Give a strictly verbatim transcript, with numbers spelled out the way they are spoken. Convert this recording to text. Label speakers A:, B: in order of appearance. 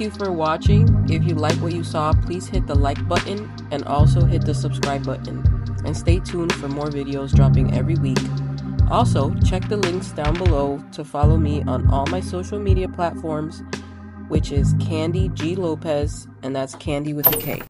A: you for watching. If you like what you saw, please hit the like button and also hit the subscribe button. And stay tuned for more videos dropping every week. Also, check the links down below to follow me on all my social media platforms, which is Candy G Lopez, and that's Candy with a K.